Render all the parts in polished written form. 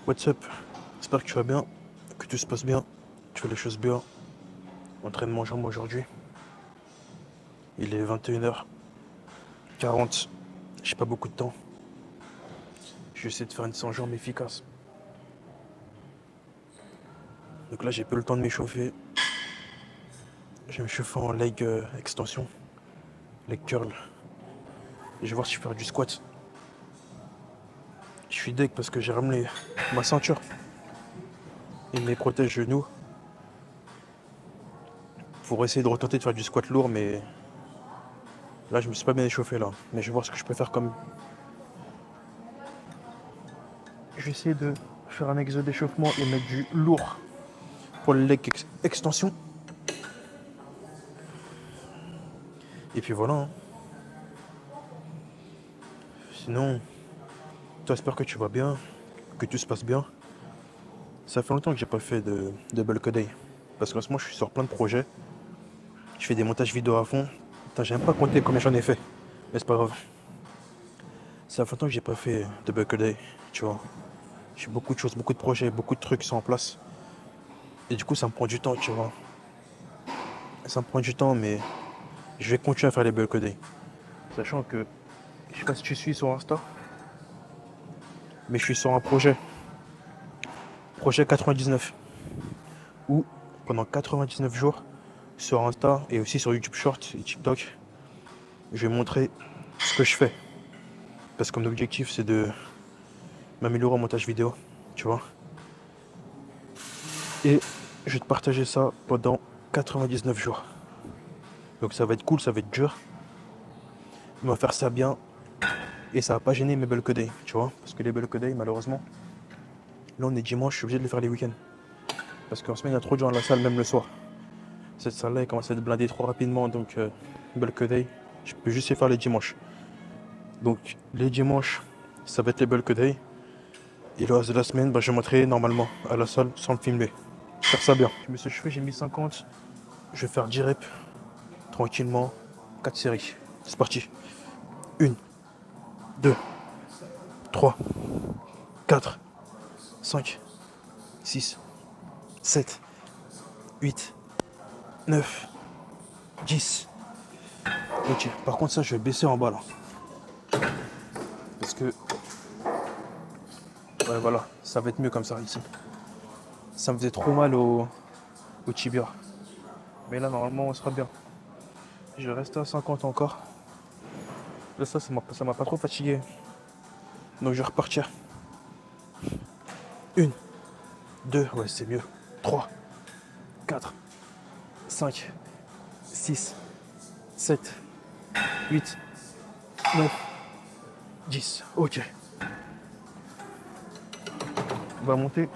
What's up? J'espère que tu vas bien, que tout se passe bien, tu fais les choses bien. Entraînement jambes aujourd'hui. Il est 21h40. J'ai pas beaucoup de temps. Je vais essayer de faire une séance jambes efficace. Donc là, j'ai peu le temps de m'échauffer. Je vais m'échauffer en leg extension, leg curl. Et je vais voir si je peux faire du squat. Je suis deg parce que j'ai ramené ma ceinture et mes protèges genoux pour essayer de retenter de faire du squat lourd, mais là, je me suis pas bien échauffé là. Mais je vais voir ce que je peux faire comme. Je vais essayer de faire un exo d'échauffement et mettre du lourd pour le leg extension. Et puis voilà. Hein. Sinon, toi, j'espère que tu vas bien, que tout se passe bien. Ça fait longtemps que j'ai pas fait de bulk day. Parce qu'en ce moment, je suis sur plein de projets. Je fais des montages vidéo à fond. Putain, j'ai même pas compté combien j'en ai fait. Mais c'est pas grave. Ça fait longtemps que j'ai pas fait de bulk day, tu vois. J'ai beaucoup de choses, beaucoup de projets, beaucoup de trucs sont en place. Et du coup, ça me prend du temps, tu vois. Ça me prend du temps, mais je vais continuer à faire les bulk day. Sachant que, je sais pas si tu suis sur Insta, mais je suis sur un projet. Projet 99. Où, pendant 99 jours, sur Insta et aussi sur YouTube Short et TikTok, je vais montrer ce que je fais. Parce que mon objectif, c'est de m'améliorer en montage vidéo, tu vois. Et je vais te partager ça pendant 99 jours. Donc ça va être cool, ça va être dur. On va faire ça bien. Et ça va pas gêner mes bulk days, tu vois. Parce que les bulk days, malheureusement, là on est dimanche, je suis obligé de les faire les week-ends. Parce qu'en semaine, il y a trop de gens à la salle, même le soir. Cette salle-là, elle commence à être blindée trop rapidement. Donc, bulk day, je peux juste les faire les dimanches. Donc, les dimanches, ça va être les bulk day. Et le reste de la semaine, je m'entraîne normalement à la salle sans le filmer. Faire ça bien. Je me suis chauffé, j'ai mis 50. Je vais faire 10 reps tranquillement. 4 séries. C'est parti. 1, 2, 3, 4, 5, 6, 7, 8, 9, 10. Ok, par contre ça je vais baisser en bas là. Parce que... Ouais voilà, ça va être mieux comme ça ici. Ça me faisait trop mal au tibia. Mais là normalement on sera bien. Je vais rester à 50 encore. Là ça m'a pas trop fatigué. Donc je vais repartir. 1, 2, ouais c'est mieux. 3, 4, 5, 6, 7, 8, 9, 10. Ok. On va monter.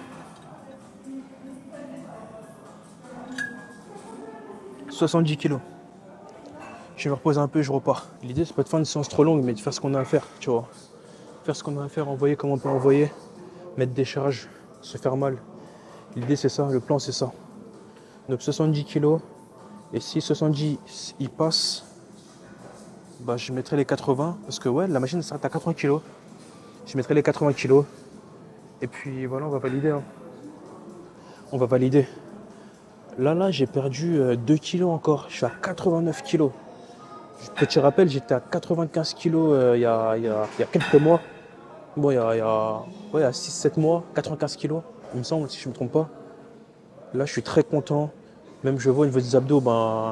« 70 kilos. Je vais me reposer un peu et je repars. L'idée c'est pas de faire une séance trop longue, mais de faire ce qu'on a à faire, tu vois. Faire ce qu'on a à faire, envoyer comme on peut envoyer, mettre des charges, se faire mal. L'idée c'est ça, le plan c'est ça. Donc 70 kilos. Et si 70 il passe, je mettrai les 80. Parce que ouais, la machine s'arrête à 80 kilos. Je mettrai les 80 kilos. Et puis voilà, on va valider. Hein. On va valider. Là, j'ai perdu 2 kilos encore. Je suis à 89 kilos. Petit rappel, j'étais à 95 kilos il y a quelques mois. Bon, il y a 6-7 mois, 95 kilos, il me semble, si je ne me trompe pas. Là, je suis très content. Même je vois au niveau des abdos,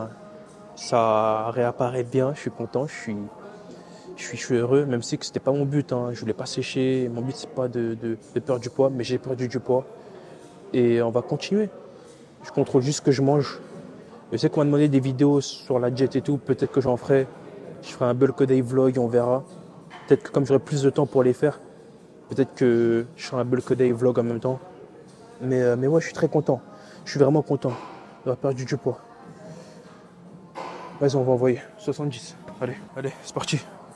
ça réapparaît bien. Je suis content, je suis heureux, même si c'était pas mon but. Hein. Je voulais pas sécher. Mon but, c'est pas de perdre du poids, mais j'ai perdu du poids. Et on va continuer. Je contrôle juste ce que je mange. Je sais qu'on m'a demandé des vidéos sur la diète et tout. Peut-être que j'en ferai. Je ferai un bulk day vlog, on verra. Peut-être que comme j'aurai plus de temps pour les faire, peut-être que je ferai un bulk day vlog en même temps. Mais ouais, je suis très content. Je suis vraiment content d'avoir perdu du poids. Vas-y, on va envoyer. 70. Allez, c'est parti.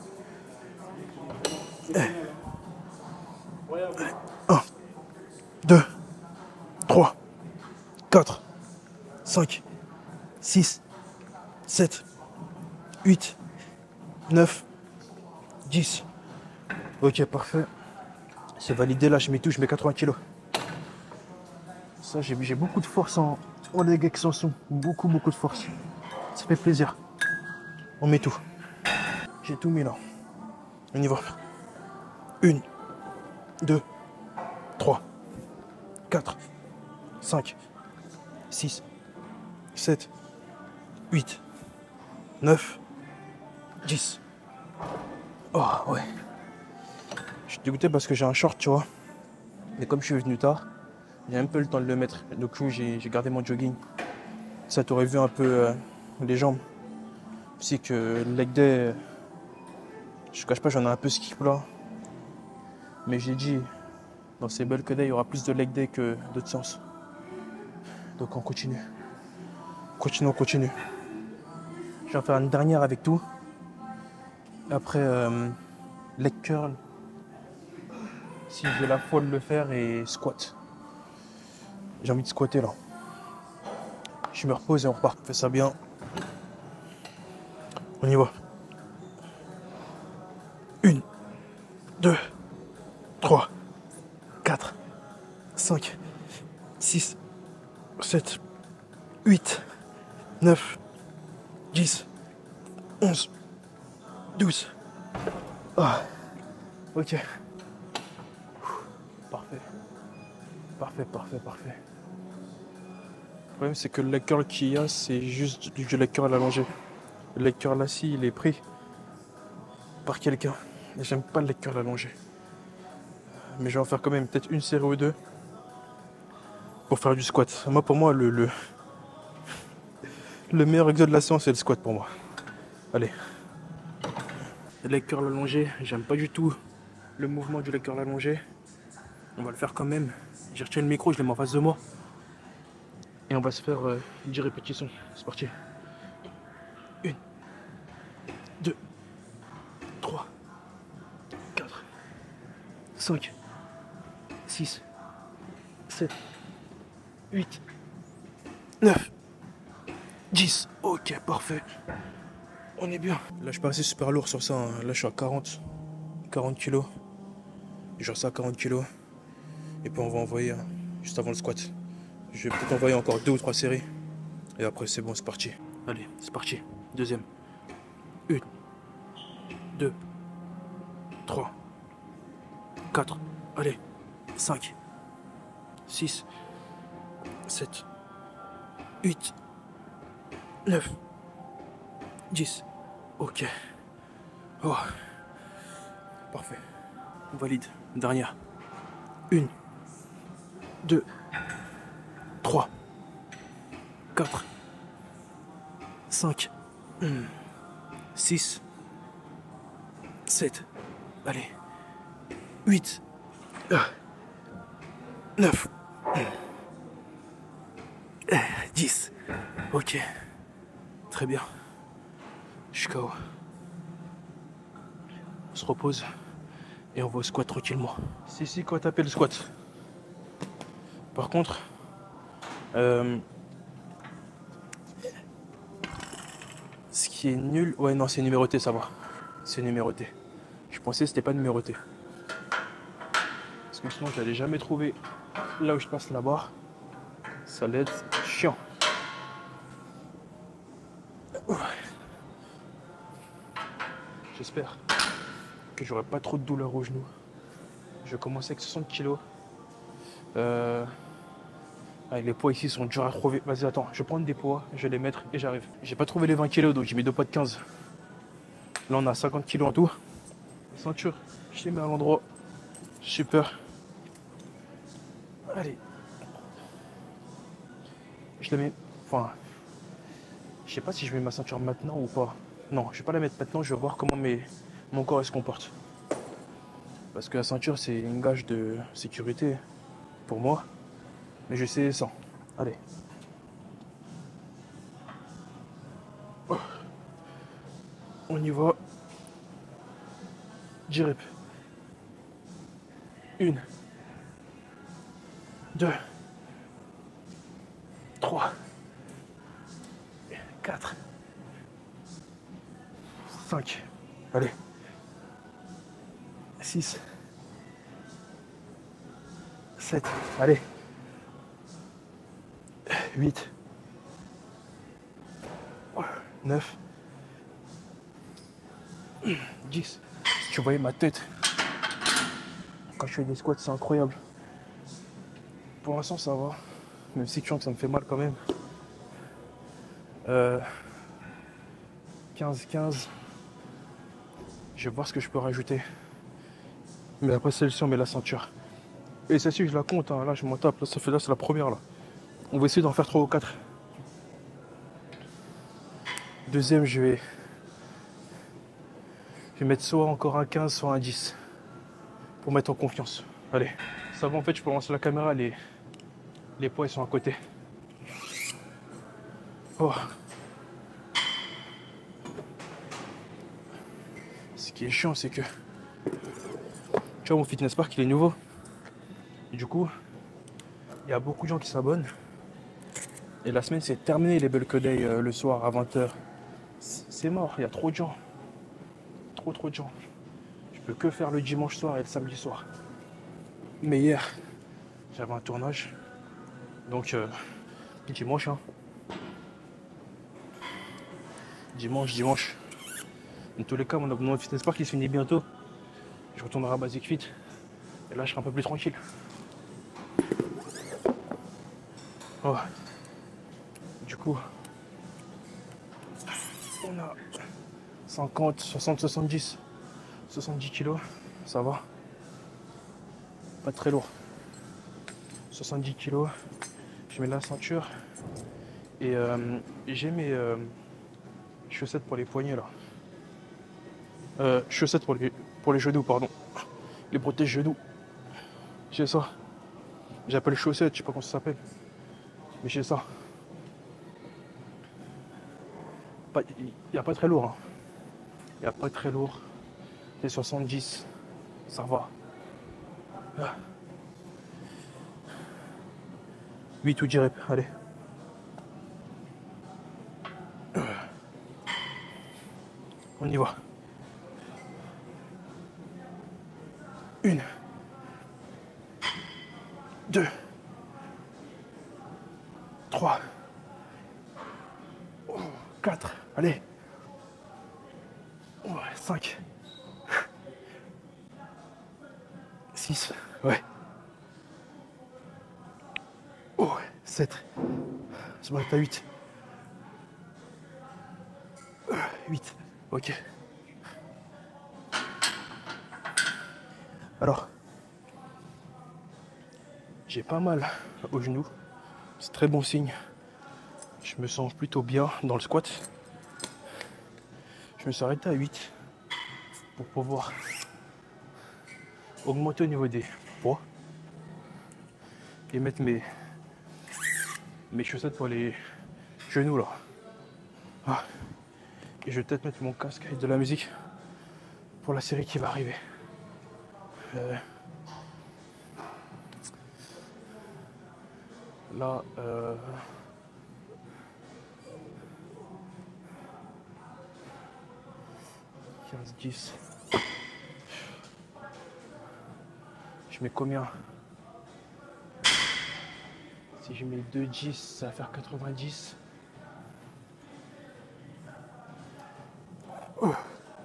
1, 2, 3, 4, 5, 6, 7, 8, 9, 10. Ok, parfait. C'est validé, là je mets tout, je mets 80 kilos. Ça, j'ai beaucoup de force en leg extension. Beaucoup, beaucoup de force. Ça fait plaisir. On met tout. J'ai tout mis là. On y va. 1, 2, 3, 4, 5, 6, 7, 8, 9, 10. Oh ouais. Je suis dégoûté parce que j'ai un short, tu vois. Mais comme je suis venu tard, j'ai un peu le temps de le mettre. Du coup, j'ai gardé mon jogging. Ça t'aurait vu un peu les jambes. C'est que le leg day, je ne cache pas, j'en ai un peu skip là. Mais j'ai dit, dans ces bulk day, il y aura plus de leg day que d'autres séances. Donc on continue. On continue. Je vais en faire une dernière avec tout. Après, leg curl. Si j'ai la foi de le faire et squat. J'ai envie de squatter là. Je me repose et on repart. On fait ça bien. On y va. 1, 2, 3, 4, 5, 6, 7, 8, 9, 10, 11, 12. Ah, ok. Parfait. Parfait, parfait, parfait. Le problème, c'est que le leg curl qu'il y a, c'est juste du leg curl allongé. Le leg curl assis, il est pris par quelqu'un. Et j'aime pas le leg curl allongé. Mais je vais en faire quand même peut-être une série ou deux pour faire du squat. Moi, pour moi, le meilleur exo de la séance, c'est le squat pour moi. Allez. Le leg curl allongé, j'aime pas du tout le mouvement du leg curl allongé. On va le faire quand même. J'ai retiré le micro, je l'ai mis en face de moi. Et on va se faire 10 répétitions. C'est parti. 1, 2, 3, 4, 5, 6, 7, 8, 9, 10. Ok, parfait. On est bien. Là, je suis pas assez super lourd sur ça. Hein. Là, je suis à 40 kilos. Genre ça à 40 kilos. Et puis on va envoyer juste avant le squat. Je vais peut-être envoyer encore 2 ou 3 séries. Et après, c'est bon, c'est parti. Allez, c'est parti. Deuxième. 1, 2, 3, 4. Allez. 5, 6, 7, 8, 9, 10. Ok. Oh. Parfait. On valide. Dernière. 1, 2, 3, 4, 5, 6, 7. Allez. 8, 9, 10. Ok. Très bien. Je suis KO. On se repose et on va au squat tranquillement. C'est ici qu'on va taper le squat. Par contre, ce qui est nul... Ouais, non, c'est numéroté, ça va. C'est numéroté. Je pensais que c'était pas numéroté. Parce que sinon, je n'allais jamais trouver là où je passe la barre. Ça allait être chiant. J'espère que j'aurai pas trop de douleur au genou. Je vais commencer avec 60 kilos. Les poids ici sont durs à trouver. Vas-y, attends, je vais prendre des poids, je vais les mettre et j'arrive. J'ai pas trouvé les 20 kilos, donc j'ai mis 2 poids de 15. Là, on a 50 kilos en tout. Ceinture, je les mets à l'endroit. Super. Allez. Je la mets. Enfin, je sais pas si je mets ma ceinture maintenant ou pas. Non, je vais pas la mettre maintenant, je vais voir comment mon corps se comporte. Parce que la ceinture, c'est une gage de sécurité pour moi. Mais je sais sans. Allez. On y va. 10 reps. 1, 2, 3, 4, 5. Allez. 6, 7, allez. 8, 9, 10. Si tu voyais ma tête quand je fais des squats, c'est incroyable. Pour l'instant, ça va. Même si tu sens que ça me fait mal quand même. 15, 15. Je vais voir ce que je peux rajouter. Mais après celle-ci, on met la ceinture. Et celle-ci, je la compte. Hein. Là, je m'en tape. Là, ça fait là, c'est la première. Là. On va essayer d'en faire 3 ou 4. Deuxième, je vais mettre soit encore un 15, soit un 10. Pour mettre en confiance. Allez. Ça va, en fait, je peux lancer la caméra. Les poids, ils sont à côté. Oh. Ce qui est chiant, c'est que... Tu vois, mon Fitness Park, il est nouveau. Et du coup, il y a beaucoup de gens qui s'abonnent. Et la semaine, c'est terminé les bulk day le soir à 20h. C'est mort, il y a trop de gens. Trop de gens. Je peux que faire le dimanche soir et le samedi soir. Mais hier, j'avais un tournage. Donc, dimanche, hein. Dimanche. Dans tous les cas, mon abonnement au Fitness Park, il se finit bientôt. Je retournerai à Basic Fit. Et là, je serai un peu plus tranquille. Oh. Du coup, on a 50, 60, 70. 70 kilos, ça va. Pas très lourd. 70 kilos. Je mets la ceinture. Et j'ai mes chaussettes pour les poignets là. Chaussettes pour les genoux, pardon. Les protèges genoux. J'ai ça. J'appelle chaussettes, je sais pas comment ça s'appelle. Mais j'ai ça. Il n'y a pas très lourd. Il n'y a pas très lourd. C'est 70. Ça va. 8 ou 10 reps, allez. On y va. 1, 2, 3, 4, allez. 5, 6, ouais. 7, c'est bon, t'as 8. 8, ok. Alors, j'ai pas mal au genou. C'est très bon signe. Je me sens plutôt bien dans le squat. Je me suis arrêté à 8 pour pouvoir augmenter au niveau des poids et mettre mes chaussettes pour les genoux là. Ah. Et je vais peut-être mettre mon casque et de la musique pour la série qui va arriver. Là, 15, 10. Je mets combien? Si je mets 2, 10, ça va faire 90. Oh.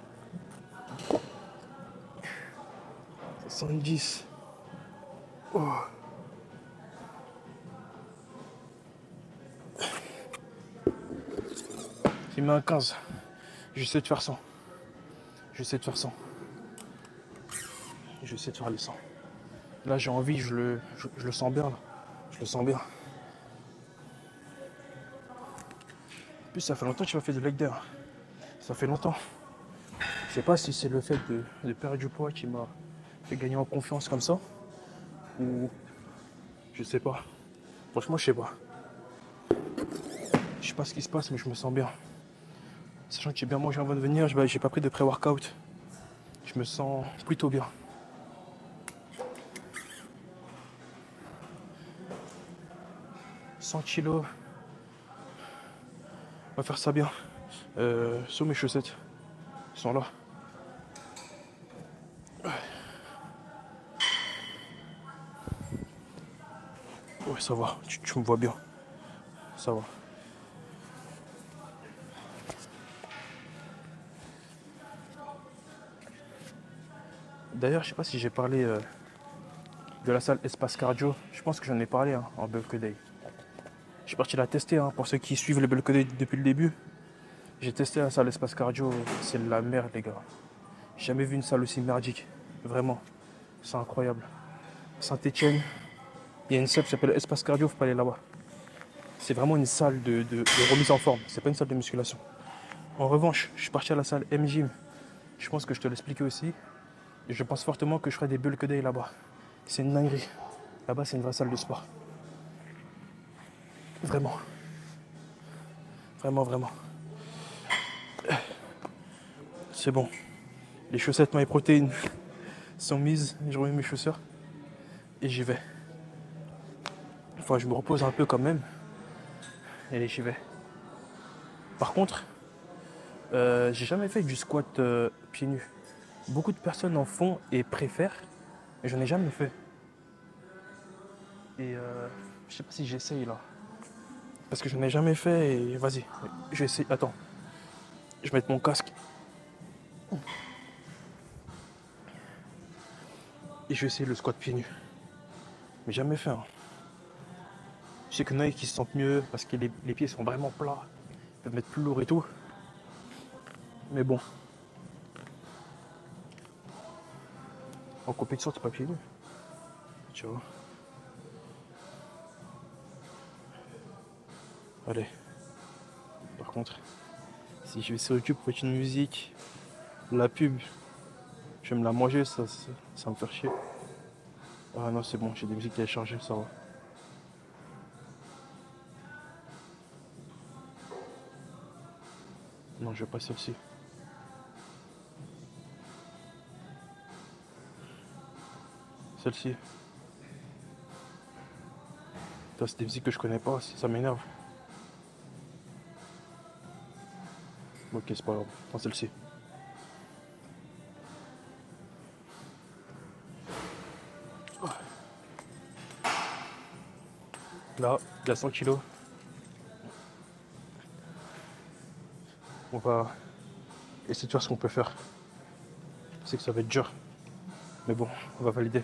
70. Oh. J'ai mis un 15. J'essaie de faire 100. J'essaie de faire 100. J'essaie de faire les 100. Là, j'ai envie, je le sens bien. Là. Je le sens bien. En plus, ça fait longtemps que tu m'as fait de leg day. Ça fait longtemps. Je sais pas si c'est le fait de perdre du poids qui m'a fait gagner en confiance comme ça. Ou... Je sais pas. Franchement, je sais pas. Je sais pas ce qui se passe, mais je me sens bien. Sachant que j'ai bien mangé avant de venir, j'ai pas pris de pré-workout. Je me sens plutôt bien. « 100 kilos. On va faire ça bien. Sur mes chaussettes. Elles sont là. Ouais, ça va, tu me vois bien. Ça va. D'ailleurs, je sais pas si j'ai parlé de la salle Espace Cardio. Je pense que j'en ai parlé hein, en bulk day. Je suis parti la tester hein, pour ceux qui suivent le bulk day depuis le début. J'ai testé la salle Espace Cardio. C'est la merde, les gars. J'ai jamais vu une salle aussi merdique. Vraiment. C'est incroyable. Saint-Etienne, il y a une salle qui s'appelle Espace Cardio, faut pas aller là-bas. C'est vraiment une salle de remise en forme. C'est pas une salle de musculation. En revanche, je suis parti à la salle M-Gym. Je pense que je te l'expliquais aussi. Et je pense fortement que je ferai des bulk day là-bas. C'est une dinguerie. Là-bas, c'est une vraie salle de sport. Vraiment. Vraiment, vraiment. C'est bon. Les chaussettes My Protein sont mises. Je remets mes chaussures. Et j'y vais. Enfin, je me repose un peu quand même. Et j'y vais. Par contre, j'ai jamais fait du squat pieds nus. Beaucoup de personnes en font et préfèrent. Mais j'en ai jamais fait. Et je sais pas si j'essaye là. Parce que je n'en ai jamais fait et vas-y, j'essaie. Attends, je vais mettre mon casque. Et je vais essayer le squat pieds nus. Mais jamais fait. Hein. Je sais qu'il y en a qui se sentent mieux parce que les pieds sont vraiment plats. Ils peuvent mettre plus lourd et tout. Mais bon. En compétition, t'es pas pieds nus. Tu vois. Allez. Par contre, si je vais sur YouTube pour mettre une musique, la pub, je vais me la manger, ça va me faire chier. Ah non, c'est bon, j'ai des musiques téléchargées, ça va. Non, je vais pas celle-ci. Celle-ci. C'est des musiques que je connais pas, ça m'énerve. Ok, c'est pas grave. Prends celle-ci. Là, il y a 100 kilos. On va essayer de voir ce qu'on peut faire. Je sais que ça va être dur. Mais bon, on va valider.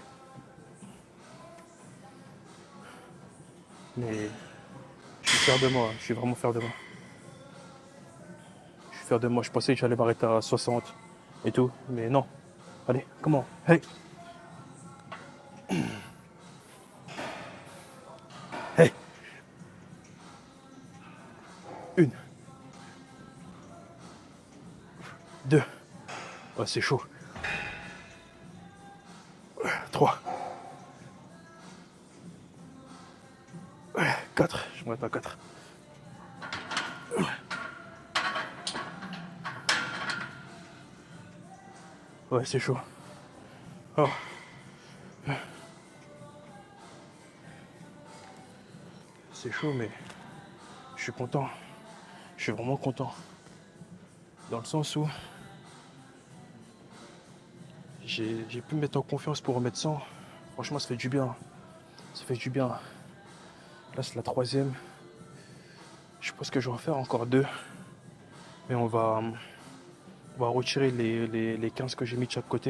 Mais je suis fier de moi. Je suis vraiment fier de moi. Je suis fier de moi. Je pensais que j'allais m'arrêter à 60 et tout. Mais non. Allez, comment? Hey! Hey! Une. Deux. Ouais, c'est chaud. 3. 4. Je m'arrête à 4. Ouais, c'est chaud. Oh. C'est chaud, mais je suis content. Je suis vraiment content. Dans le sens où j'ai pu me mettre en confiance pour remettre 100. Franchement, ça fait du bien. Ça fait du bien. Là, c'est la 3e. Je pense que je vais en faire encore 2. Mais on va retirer les 15 que j'ai mis de chaque côté.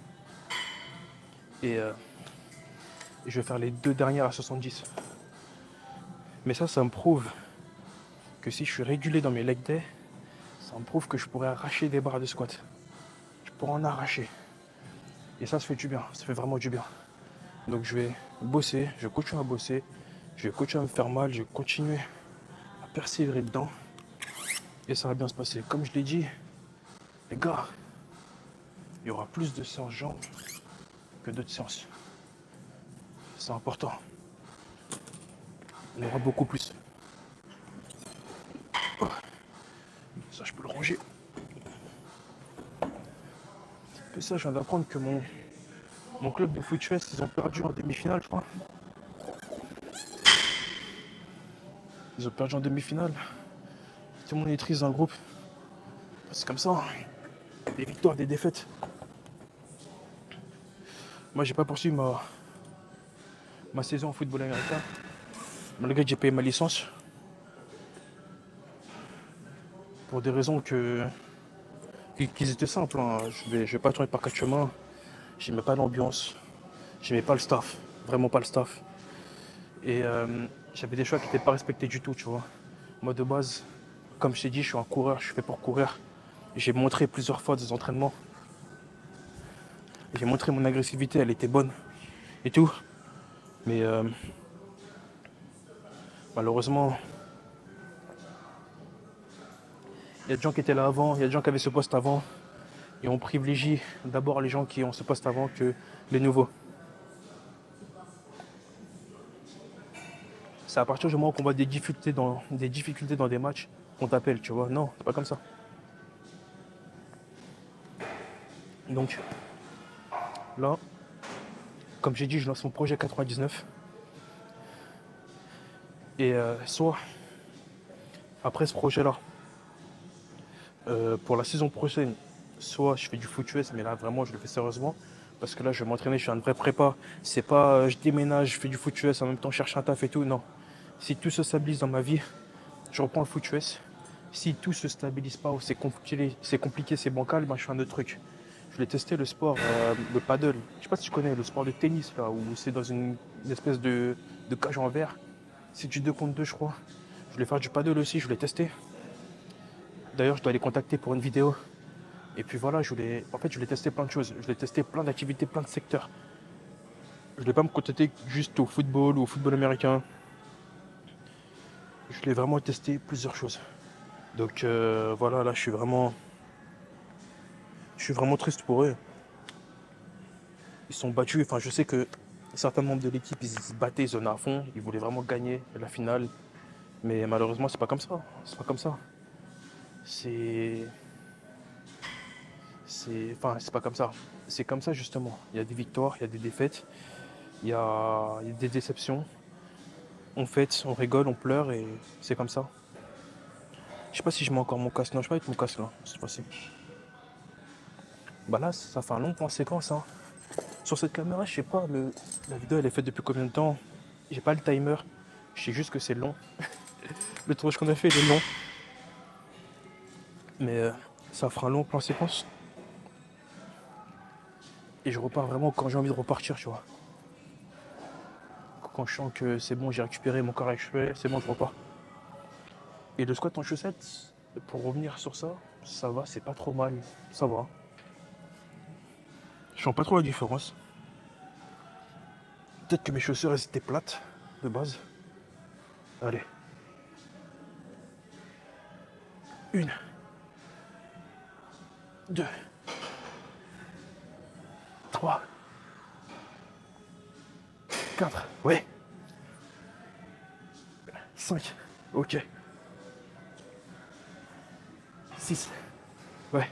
Et je vais faire les 2 dernières à 70. Mais ça me prouve que si je suis régulé dans mes leg day, ça me prouve que je pourrais arracher des barres de squat. Je pourrais en arracher. Et ça fait du bien. Ça fait vraiment du bien. Donc je vais bosser. Je vais continuer à bosser. Je vais continuer à me faire mal. Je vais continuer à persévérer dedans. Et ça va bien se passer. Comme je l'ai dit, les gars, il y aura plus de séances jambes que d'autres séances. C'est important. Il y en aura beaucoup plus. Ça, je peux le ranger. Et ça, je viens d'apprendre que mon club de foot fest, ils ont perdu en demi-finale, je crois. Ils ont perdu en demi-finale. Tout le monde est triste dans le groupe. C'est comme ça. Hein. Des victoires, des défaites. Moi, j'ai pas poursuivi ma saison en football américain. malgré que j'ai payé ma licence, pour des raisons qu'ils étaient simples, hein. Je vais pas tourner par quatre chemins. J'aimais pas l'ambiance, j'aimais pas le staff, vraiment pas le staff. Et j'avais des choix qui n'étaient pas respectés du tout, tu vois. Moi de base, comme je t'ai dit, je suis un coureur, je suis fait pour courir. J'ai montré plusieurs fois des entraînements. J'ai montré mon agressivité, elle était bonne et tout. Mais malheureusement, il y a des gens qui étaient là avant, il y a des gens qui avaient ce poste avant. Et on privilégie d'abord les gens qui ont ce poste avant que les nouveaux. C'est à partir du moment qu'on voit des difficultés dans des matchs qu'on t'appelle, tu vois. Non, c'est pas comme ça. Donc là, comme j'ai dit, je lance mon projet 99. Et soit après ce projet-là, pour la saison prochaine, soit je fais du foot US, mais là vraiment je le fais sérieusement. Parce que là je vais m'entraîner, je suis un vrai prépa. C'est pas je déménage, je fais du foot US en même temps, je cherche un taf et tout. Non. Si tout se stabilise dans ma vie, je reprends le foot US. Si tout se stabilise pas ou c'est compliqué, c'est bancal, ben je fais un autre truc. Je voulais tester le sport, le paddle. Je sais pas si tu connais le sport de tennis là, où c'est dans une espèce de cage en verre. C'est du 2 contre 2 je crois. Je voulais faire du paddle aussi, je voulais tester. D'ailleurs, je dois les contacter pour une vidéo. Et puis voilà, je voulais tester plein de choses. Je voulais tester plein d'activités, plein de secteurs. Je voulais pas me contenter juste au football ou au football américain. Je voulais vraiment tester plusieurs choses. Donc voilà, là, je suis vraiment triste pour eux. Ils sont battus. Enfin, je sais que certains membres de l'équipe, ils se battaient, ils en à fond. Ils voulaient vraiment gagner la finale. Mais malheureusement, c'est pas comme ça. C'est pas comme ça. C'est. Enfin, c'est pas comme ça. C'est comme ça, justement. Il y a des victoires, il y a des défaites, il y a des déceptions. On fête, on rigole, on pleure et c'est comme ça. Je sais pas si je mets encore mon casque. Non, je vais pas avec mon casque là, cette fois-ci. Bah là, ça fait un long plan séquence, hein. Sur cette caméra, je sais pas, la vidéo elle est faite depuis combien de temps. J'ai pas le timer. Je sais juste que c'est long. Le tournage qu'on a fait, il est long. Mais ça fera un long plan séquence. Et je repars vraiment quand j'ai envie de repartir, tu vois. Quand je sens que c'est bon, j'ai récupéré mon corps actuel, c'est bon, je repars. Et le squat en chaussettes, pour revenir sur ça, ça va, c'est pas trop mal. Ça va. Je sens pas trop la différence. Peut-être que mes chaussures elles étaient plates de base. Allez. Une, deux, trois, quatre. Ouais. Cinq. Ok. Six. Ouais.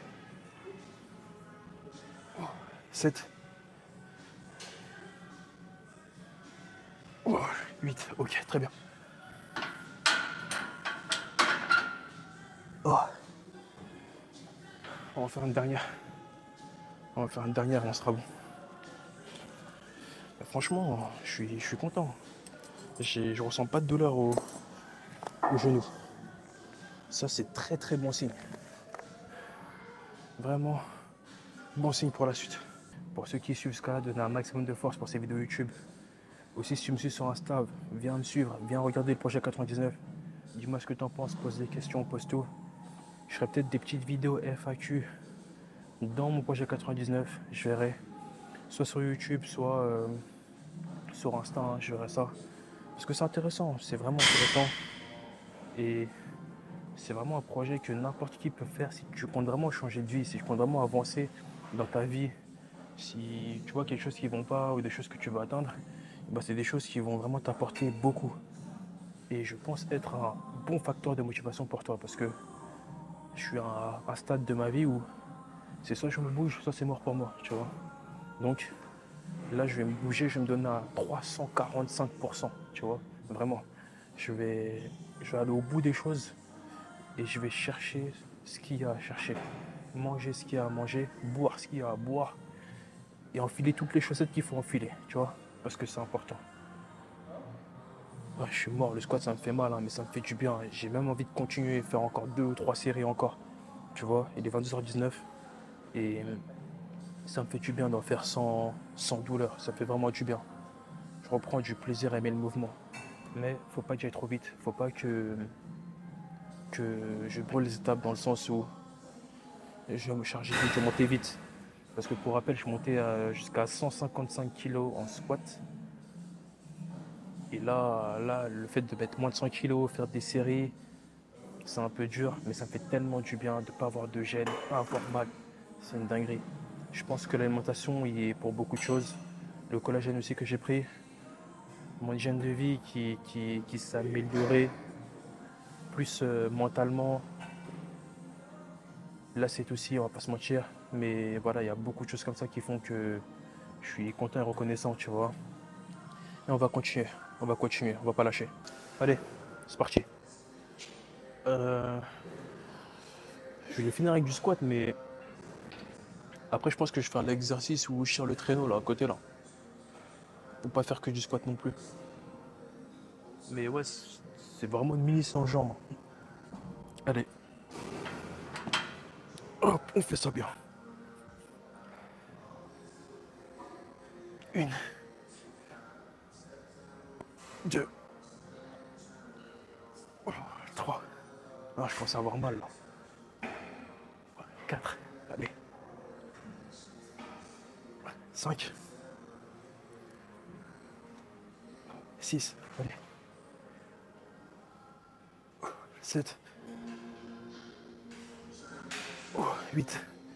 Sept. Oh, 8. Ok, très bien. Oh. On va faire une dernière. On va faire une dernière, on sera bon. Franchement, je suis content. Je ressens pas de douleur au genou. Ça, c'est très très bon signe. Vraiment bon signe pour la suite. Pour ceux qui suivent ce cas-là, donnez un maximum de force pour ces vidéos YouTube. Aussi, si tu me suis sur Insta, viens me suivre, viens regarder le projet 99. Dis-moi ce que tu en penses, pose des questions, pose tout. Je ferai peut-être des petites vidéos FAQ dans mon projet 99. Je verrai, soit sur YouTube, soit sur Insta, hein, je verrai ça. Parce que c'est intéressant, c'est vraiment intéressant. Et c'est vraiment un projet que n'importe qui peut faire si tu comptes vraiment changer de vie, si tu comptes vraiment avancer dans ta vie. Si tu vois quelque chose qui ne va pas ou des choses que tu veux atteindre, bah c'est des choses qui vont vraiment t'apporter beaucoup. Et je pense être un bon facteur de motivation pour toi parce que je suis à un stade de ma vie où c'est soit je me bouge, soit c'est mort pour moi, tu vois. Donc là, je vais me bouger, je vais me donner à 345%, tu vois. Vraiment, je vais aller au bout des choses et je vais chercher ce qu'il y a à chercher. Manger ce qu'il y a à manger, boire ce qu'il y a à boire et enfiler toutes les chaussettes qu'il faut enfiler, tu vois, parce que c'est important. Ouais, je suis mort, le squat ça me fait mal, hein, mais ça me fait du bien. J'ai même envie de continuer, faire encore 2 ou 3 séries encore. Tu vois, il est 22h19 et ça me fait du bien d'en faire sans douleur. Ça fait vraiment du bien. Je reprends du plaisir à aimer le mouvement. Mais faut pas que j'aille trop vite. Faut pas que je brûle les étapes dans le sens où je vais me charger vite, je vais monter vite. Parce que pour rappel, je montais jusqu'à 155 kilos en squat. Et là, le fait de mettre moins de 100 kilos, faire des séries, c'est un peu dur, mais ça me fait tellement du bien de ne pas avoir de gêne, pas avoir mal. C'est une dinguerie. Je pense que l'alimentation y est pour beaucoup de choses. Le collagène aussi que j'ai pris, mon hygiène de vie qui s'est améliorée, plus mentalement. Là, c'est aussi, on va pas se mentir, mais voilà, il y a beaucoup de choses comme ça qui font que je suis content et reconnaissant, tu vois. Et on va pas lâcher. Allez, c'est parti. Euh, je vais finir avec du squat, mais après, je pense que je vais faire l'exercice où je tire le traîneau là, à côté là. Pour pas faire que du squat non plus. Mais ouais, c'est vraiment une mini sans jambes. Allez, hop, on fait ça bien. Une, deux, trois. Ah, je pense avoir mal là. Quatre. Allez. Cinq. Six. Allez. Sept. Huit.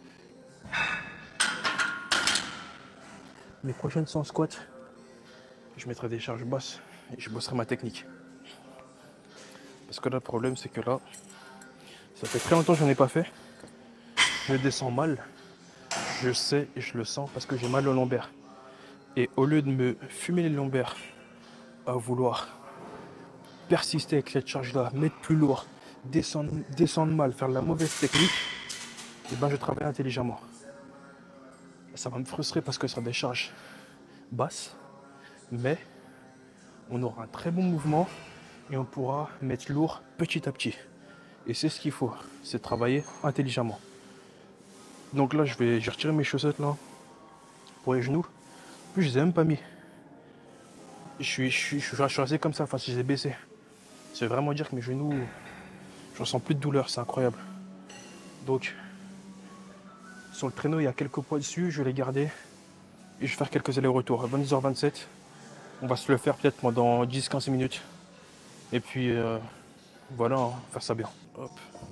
Mes prochaines sans squat, je mettrai des charges basses et je bosserai ma technique. Parce que là, le problème, c'est que là, ça fait très longtemps que j'en ai pas fait. Je descends mal. Je sais et je le sens parce que j'ai mal au lombaire. Et au lieu de me fumer les lombaires à vouloir persister avec cette charge-là, mettre plus lourd, descendre mal, faire la mauvaise technique, et ben je travaille intelligemment. Ça va me frustrer parce que ce sera des charges basses, mais on aura un très bon mouvement et on pourra mettre lourd petit à petit. Et c'est ce qu'il faut, c'est travailler intelligemment. Donc là, j'ai retiré mes chaussettes là pour les genoux. En plus, je les ai même pas mis. Je suis resté comme ça, enfin, si je les ai baissés. Ça veut vraiment dire que mes genoux, je ressens plus de douleur, c'est incroyable. Donc, sur le traîneau, il y a quelques poids dessus, je vais les garder et je vais faire quelques allers-retours. À 22h27, on va se le faire peut-être pendant 10-15 minutes. Et puis, voilà, hein, faire ça bien. Hop,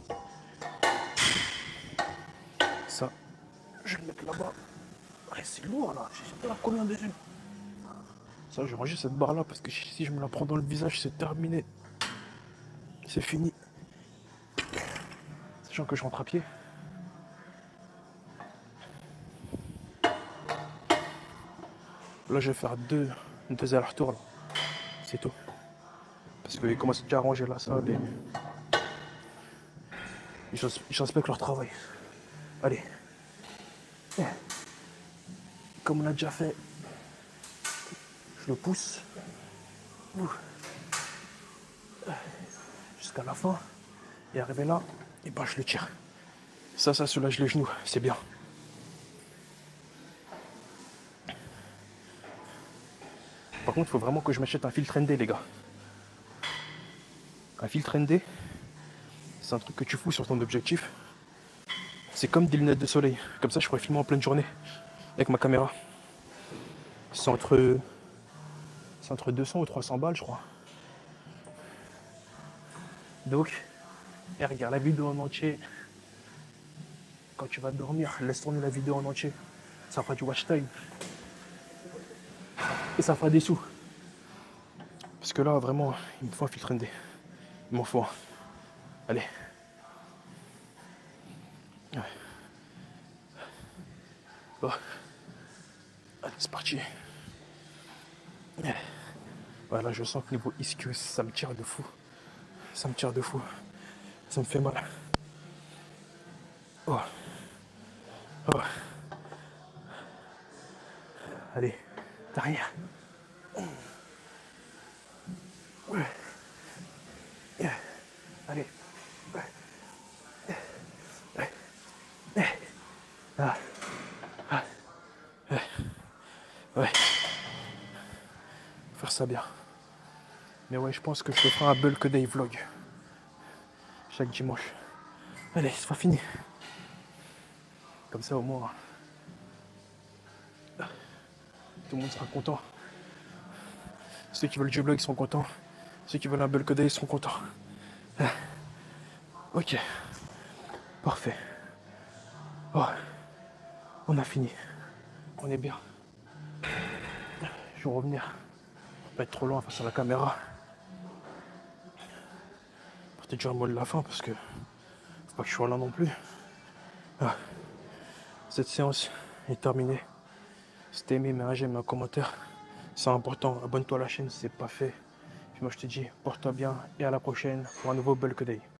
ça, je vais le mettre là-bas. Ouais, c'est lourd là, je sais pas combien de. Ça, je vais ranger cette barre là parce que si je me la prends dans le visage, c'est terminé. C'est fini. Sachant que je rentre à pied. Là, je vais faire deux allers-retours là. C'est tout. Parce qu'ils commencent déjà à ranger la salle et ils respectent leur travail. Allez. Comme on a déjà fait, je le pousse jusqu'à la fin. Et arrivé là, et ben je le tire. Ça soulage les genoux, c'est bien. Par contre, il faut vraiment que je m'achète un filtre ND, les gars. Un filtre ND, c'est un truc que tu fous sur ton objectif. C'est comme des lunettes de soleil. Comme ça, je pourrais filmer en pleine journée avec ma caméra. C'est entre 200 ou 300 balles, je crois. Donc, regarde la vidéo en entier. Quand tu vas dormir, laisse tourner la vidéo en entier. Ça fera du watch time. Et ça fera des sous. Parce que là, vraiment, il me faut un filtre ND. Il m'en faut un. Allez. Ouais. Bon. Allez, c'est parti. Voilà, je sens que niveau ischio, ça me tire de fou. Ça me tire de fou. Ça me fait mal. Oh. Oh. Allez, derrière. Ouais. faire ça bien. Mais ouais, je pense que je te ferai un bulk day vlog chaque dimanche. Allez, c'est pas fini. Comme ça, au moins, tout le monde sera content. Ceux qui veulent du vlog, ils seront contents. Ceux qui veulent un bulk day, ils seront contents. Ok, parfait. Oh, on a fini. On est bien. Je vais revenir. Pas être trop loin face à la caméra. Peut-être dire un mot de la fin parce que faut pas que je sois là non plus. Ah, cette séance est terminée. Si t'as aimé, mets un j'aime, un commentaire. C'est important. Abonne-toi à la chaîne si c'est pas fait. Puis moi je te dis, porte-toi bien et à la prochaine pour un nouveau Bulk Day.